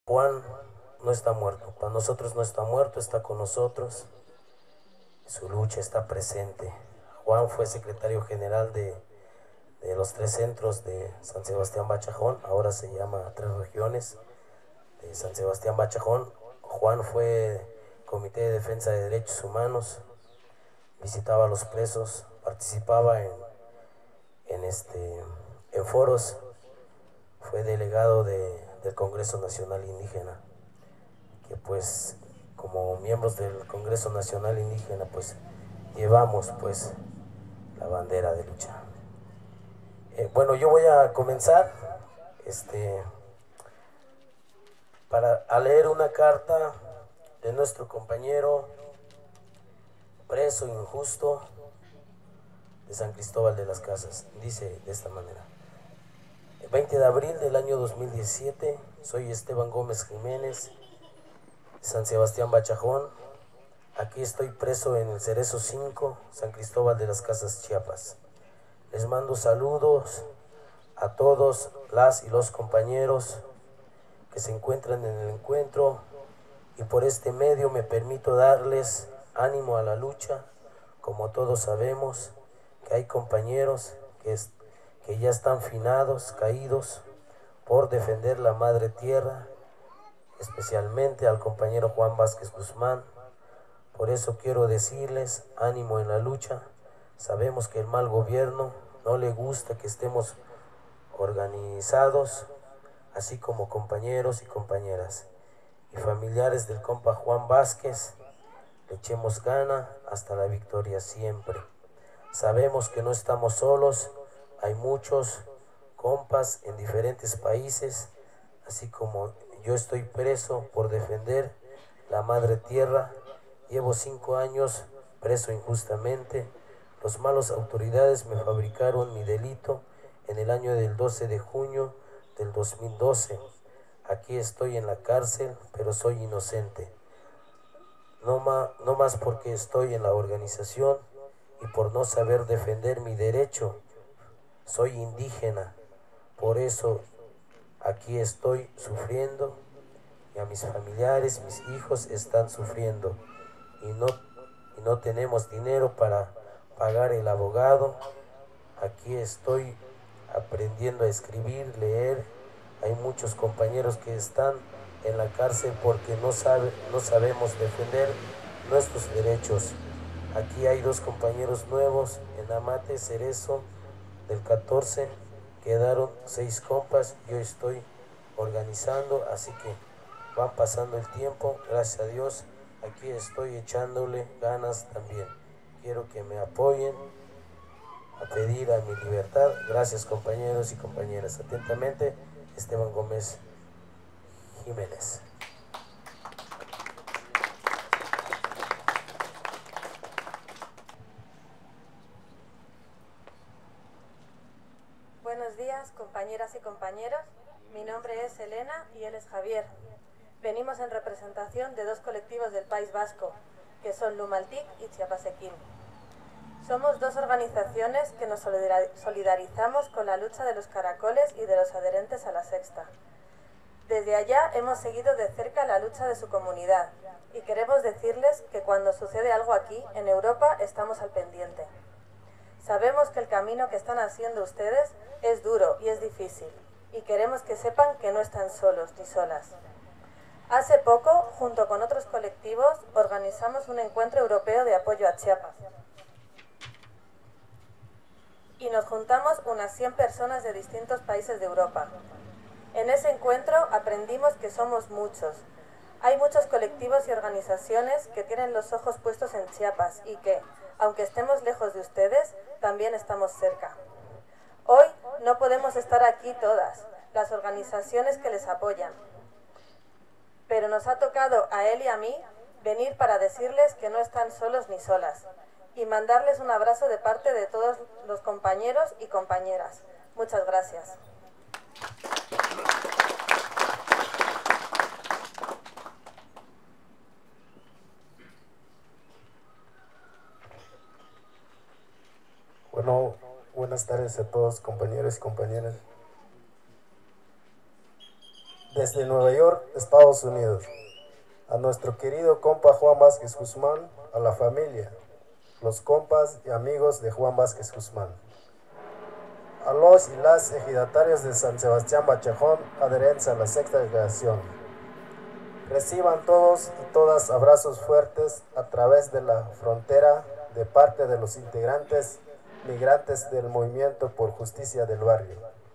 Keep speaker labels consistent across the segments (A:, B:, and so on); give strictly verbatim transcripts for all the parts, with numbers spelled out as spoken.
A: Juan no está muerto, para nosotros no está muerto, está con nosotros, su lucha está presente. Juan fue secretario general de, de los tres centros de San Sebastián Bachajón, ahora se llama Tres Regiones de San Sebastián Bachajón. Juan fue Comité de Defensa de Derechos Humanos, visitaba a los presos, participaba en, en, este, en foros, fue delegado de, del Congreso Nacional Indígena, que pues como miembros del Congreso Nacional Indígena pues llevamos pues la bandera de lucha. Eh, bueno, yo voy a comenzar este, para a leer una carta de nuestro compañero preso injusto de San Cristóbal de las Casas. Dice de esta manera: veinte de abril del año dos mil diecisiete, soy Esteban Gómez Jiménez, San Sebastián Bachajón. Aquí estoy preso en el Cerezo cinco, San Cristóbal de las Casas, Chiapas. Les mando saludos a todos las y los compañeros que se encuentran en el encuentro, y por este medio me permito darles ánimo a la lucha. Como todos sabemos que hay compañeros que, es, que ya están finados, caídos por defender la madre tierra, especialmente al compañero Juan Vázquez Guzmán. Por eso quiero decirles ánimo en la lucha. Sabemos que el mal gobierno no le gusta que estemos organizados, así como compañeros y compañeras y familiares del compa Juan Vázquez. Le echemos gana hasta la victoria siempre. Sabemos que no estamos solos, hay muchos compas en diferentes países, así como yo estoy preso por defender la madre tierra. Llevo cinco años preso injustamente. Los malos autoridades me fabricaron mi delito en el año del doce de junio del dos mil doce. Aquí estoy en la cárcel, pero soy inocente. No, ma, no más porque estoy en la organización y por no saber defender mi derecho. Soy indígena, por eso aquí estoy sufriendo, y a mis familiares, mis hijos están sufriendo, y no, y no tenemos dinero para pagar el abogado. Aquí estoy aprendiendo a escribir, leer. Hay muchos compañeros que están en la cárcel porque no, sabe, no sabemos defender nuestros derechos. Aquí hay dos compañeros nuevos en Amate, Cerezo, del catorce. Quedaron seis compas, yo estoy organizando, así que van pasando el tiempo, gracias a Dios, aquí estoy echándole ganas también. Quiero que me apoyen a pedir a mi libertad. Gracias, compañeros y compañeras. Atentamente, Esteban Gómez Jiménez.
B: Buenos días, compañeras y compañeros. Mi nombre es Elena y él es Javier. Venimos en representación de dos colectivos del País Vasco, que son Lumaltic y Chiapasequín. Somos dos organizaciones que nos solidarizamos con la lucha de los caracoles y de los adherentes a la Sexta. Desde allá hemos seguido de cerca la lucha de su comunidad y queremos decirles que cuando sucede algo aquí, en Europa, estamos al pendiente. Sabemos que el camino que están haciendo ustedes es duro y es difícil, y queremos que sepan que no están solos ni solas. Hace poco, junto con otros colectivos, organizamos un encuentro europeo de apoyo a Chiapas. Y nos juntamos unas cien personas de distintos países de Europa. En ese encuentro aprendimos que somos muchos. Hay muchos colectivos y organizaciones que tienen los ojos puestos en Chiapas y que, aunque estemos lejos de ustedes, también estamos cerca. Hoy no podemos estar aquí todas, las organizaciones que les apoyan. Pero nos ha tocado a él y a mí venir para decirles que no están solos ni solas y mandarles un abrazo de parte de todos los compañeros y compañeras. Muchas gracias.
C: Bueno, buenas tardes a todos, compañeros y compañeras. desde Nueva York, Estados Unidos. A nuestro querido compa Juan Vázquez Guzmán, a la familia, los compas y amigos de Juan Vázquez Guzmán. A los y las ejidatarios de San Sebastián Bachajón, adherentes a la sexta generación. Reciban todos y todas abrazos fuertes a través de la frontera de parte de los integrantes migrantes del Movimiento por Justicia del Barrio.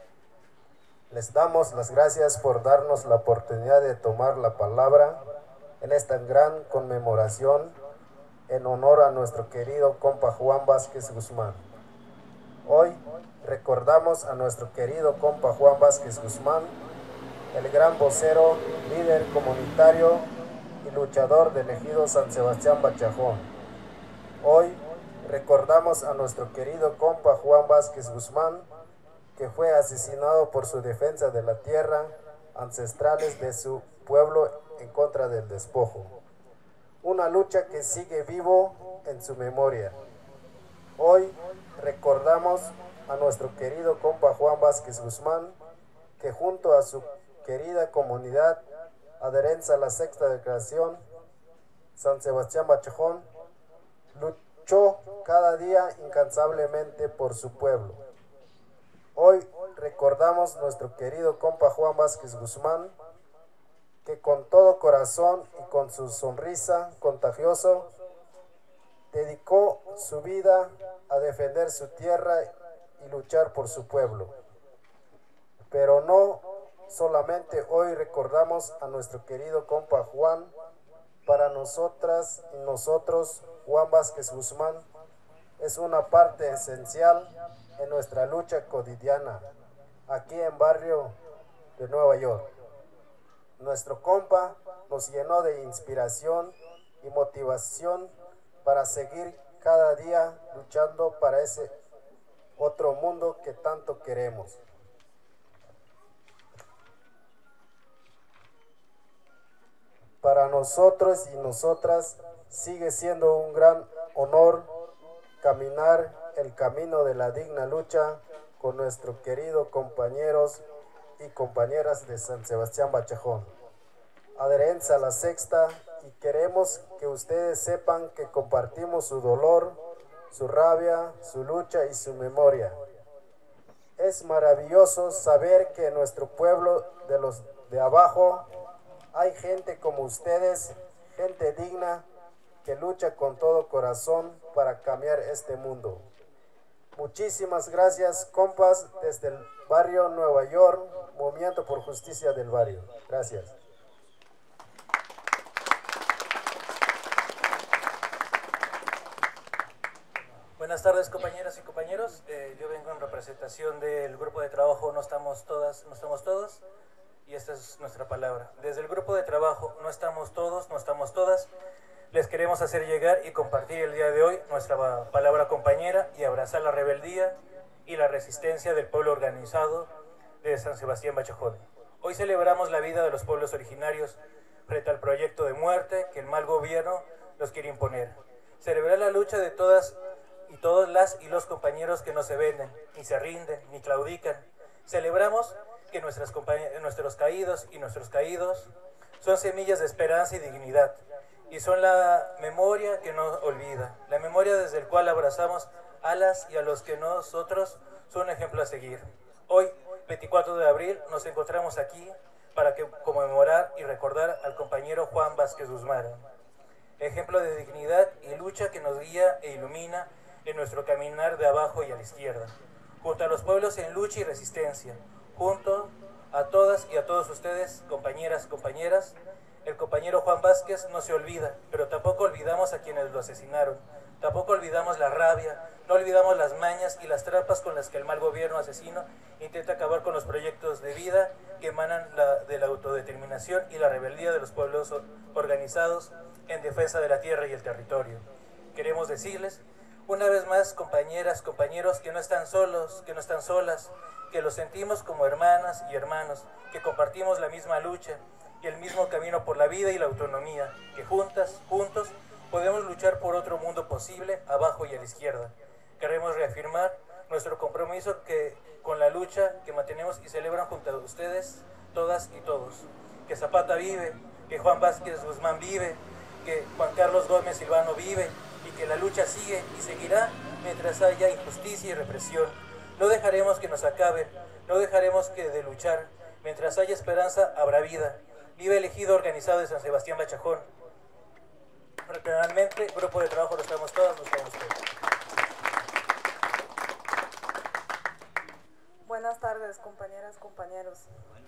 C: Les damos las gracias por darnos la oportunidad de tomar la palabra en esta gran conmemoración en honor a nuestro querido compa Juan Vázquez Guzmán. Hoy recordamos a nuestro querido compa Juan Vázquez Guzmán, el gran vocero, líder comunitario y luchador del ejido San Sebastián Bachajón. Hoy recordamos a nuestro querido compa Juan Vázquez Guzmán, que fue asesinado por su defensa de la tierra, ancestrales de su pueblo en contra del despojo. Una lucha que sigue vivo en su memoria. Hoy recordamos a nuestro querido compa Juan Vázquez Guzmán, que junto a su querida comunidad adherente a la sexta declaración San Sebastián Bachajón, luchó cada día incansablemente por su pueblo. Hoy recordamos a nuestro querido compa Juan Vázquez Guzmán, que con todo corazón y con su sonrisa contagiosa dedicó su vida a defender su tierra y luchar por su pueblo. Pero no solamente hoy recordamos a nuestro querido compa Juan, para nosotras y nosotros Juan Vázquez Guzmán es una parte esencial en nuestra lucha cotidiana aquí en barrio de Nueva York. Nuestro compa nos llenó de inspiración y motivación para seguir cada día luchando para ese otro mundo que tanto queremos. Para nosotros y nosotras sigue siendo un gran honor caminar el camino de la digna lucha con nuestros queridos compañeros y compañeras de San Sebastián Bachajón, adherentes a la sexta, y queremos que ustedes sepan que compartimos su dolor, su rabia, su lucha y su memoria. Es maravilloso saber que en nuestro pueblo de los de abajo hay gente como ustedes, gente digna, que lucha con todo corazón para cambiar este mundo. Muchísimas gracias, compas, desde el barrio Nueva York, Movimiento por Justicia del Barrio. Gracias.
D: Buenas tardes, compañeras y compañeros. Eh, yo vengo en representación del grupo de trabajo No Estamos Todas, No Estamos Todos, y esta es nuestra palabra. Desde el grupo de trabajo No Estamos Todos, No Estamos Todas, les queremos hacer llegar y compartir el día de hoy nuestra palabra compañera y abrazar la rebeldía y la resistencia del pueblo organizado de San Sebastián Bachajón. Hoy celebramos la vida de los pueblos originarios frente al proyecto de muerte que el mal gobierno nos quiere imponer. Celebrar la lucha de todas y todos las y los compañeros que no se venden, ni se rinden, ni claudican. Celebramos que nuestras nuestros caídos y nuestros caídos son semillas de esperanza y dignidad, y son la memoria que no olvida, la memoria desde la cual abrazamos a las y a los que nosotros son un ejemplo a seguir. Hoy, veinticuatro de abril, nos encontramos aquí para que, conmemorar y recordar al compañero Juan Vázquez Guzmán, ejemplo de dignidad y lucha que nos guía e ilumina en nuestro caminar de abajo y a la izquierda, junto a los pueblos en lucha y resistencia, junto a todas y a todos ustedes, compañeras, compañeras. El compañero Juan Vázquez no se olvida, pero tampoco olvidamos a quienes lo asesinaron, tampoco olvidamos la rabia, no olvidamos las mañas y las trampas con las que el mal gobierno asesino intenta acabar con los proyectos de vida que emanan la, de la autodeterminación y la rebeldía de los pueblos organizados en defensa de la tierra y el territorio. Queremos decirles una vez más, compañeras, compañeros, que no están solos, que no están solas, que los sentimos como hermanas y hermanos, que compartimos la misma lucha y el mismo camino por la vida y la autonomía, que juntas, juntos, podemos luchar por otro mundo posible, abajo y a la izquierda. Queremos reafirmar nuestro compromiso que, con la lucha que mantenemos y celebran junto a ustedes todas y todos. Que Zapata vive, que Juan Vázquez Guzmán vive, que Juan Carlos Gómez Silvano vive y que la lucha sigue y seguirá mientras haya injusticia y represión. No dejaremos que nos acaben, no dejaremos que de luchar. Mientras haya esperanza, habrá vida. Vive el ejido organizado de San Sebastián Bachajón. Fraternalmente, grupo de trabajo, lo estamos todas, lo estamos todos.
E: Buenas tardes, compañeras, compañeros.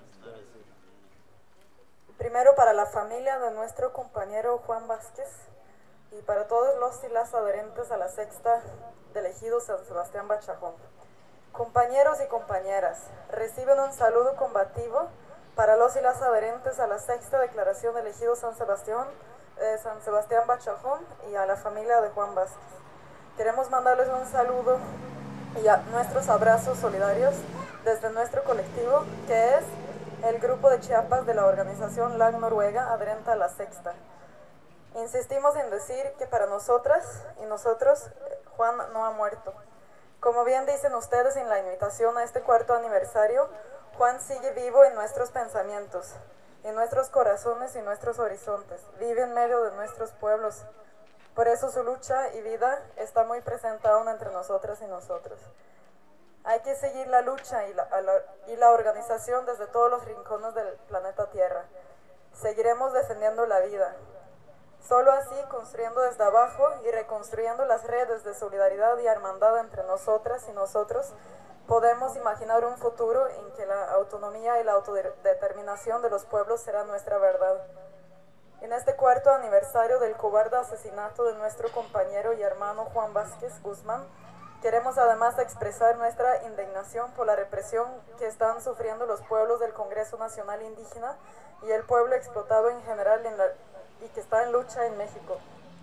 E: Primero para la familia de nuestro compañero Juan Vázquez y para todos los y las adherentes a la sexta del ejido San Sebastián Bachajón. Compañeros y compañeras, reciben un saludo combativo para los y las adherentes a la sexta declaración del ejido San Sebastián, eh, San Sebastián Bachajón y a la familia de Juan Vázquez. Queremos mandarles un saludo y a nuestros abrazos solidarios desde nuestro colectivo, que es el grupo de Chiapas de la organización L A G Noruega, adherente a la sexta. Insistimos en decir que para nosotras y nosotros, Juan no ha muerto. Como bien dicen ustedes en la invitación a este cuarto aniversario, Juan sigue vivo en nuestros pensamientos, en nuestros corazones y nuestros horizontes. Vive en medio de nuestros pueblos. Por eso su lucha y vida está muy presente aún entre nosotras y nosotros. Hay que seguir la lucha y la, la, y la organización desde todos los rincones del planeta Tierra. Seguiremos defendiendo la vida. Solo así, construyendo desde abajo y reconstruyendo las redes de solidaridad y hermandad entre nosotras y nosotros, podemos imaginar un futuro en que la autonomía y la autodeterminación de los pueblos será nuestra verdad. En este cuarto aniversario del cobarde asesinato de nuestro compañero y hermano Juan Vázquez Guzmán, queremos además expresar nuestra indignación por la represión que están sufriendo los pueblos del Congreso Nacional Indígena y el pueblo explotado en general en la, y que está en lucha en México.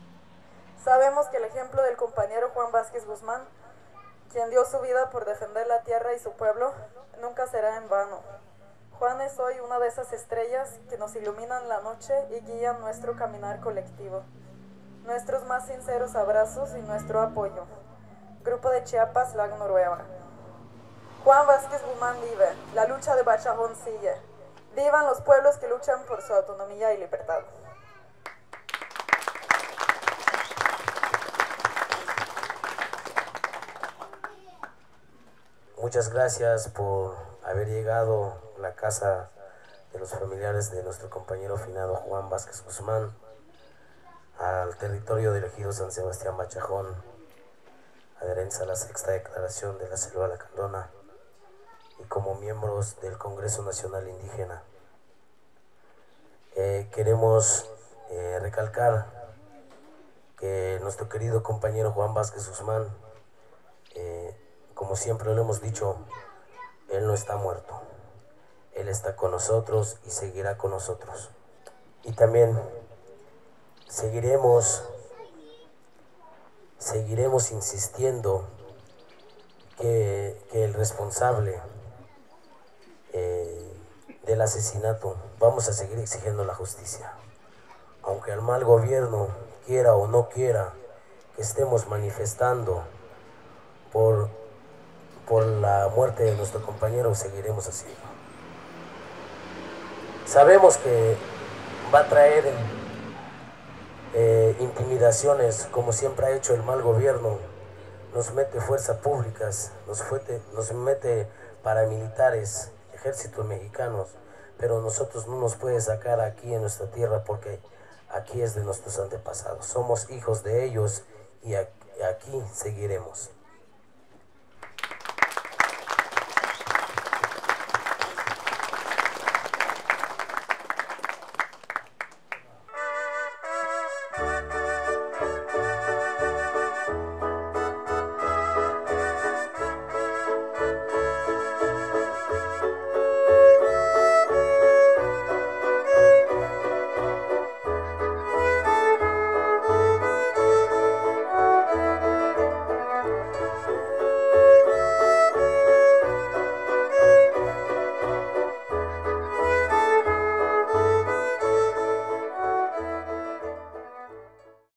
E: Sabemos que el ejemplo del compañero Juan Vázquez Guzmán, quien dio su vida por defender la tierra y su pueblo, nunca será en vano. Juan es hoy una de esas estrellas que nos iluminan la noche y guían nuestro caminar colectivo. Nuestros más sinceros abrazos y nuestro apoyo. Grupo de Chiapas, L A G Noruega. Juan Vázquez Guzmán vive, la lucha de Bachajón sigue. Vivan los pueblos que luchan por su autonomía y libertad.
A: Muchas gracias por haber llegado a la casa de los familiares de nuestro compañero finado Juan Vázquez Guzmán, al territorio del ejido San Sebastián Bachajón, adherentes a la sexta declaración de la Selva Lacandona y como miembros del Congreso Nacional Indígena. Eh, queremos eh, recalcar que nuestro querido compañero Juan Vázquez Guzmán, eh, como siempre lo hemos dicho, él no está muerto. Él está con nosotros y seguirá con nosotros. Y también seguiremos, seguiremos insistiendo que, que el responsable eh, del asesinato, vamos a seguir exigiendo la justicia. Aunque el mal gobierno quiera o no quiera que estemos manifestando por, por la muerte de nuestro compañero, seguiremos haciendo. Sabemos que va a traer eh, intimidaciones, como siempre ha hecho el mal gobierno. Nos mete fuerzas públicas, nos, fuete, nos mete paramilitares, ejércitos mexicanos, pero nosotros no nos puede sacar aquí en nuestra tierra porque aquí es de nuestros antepasados. Somos hijos de ellos y aquí seguiremos.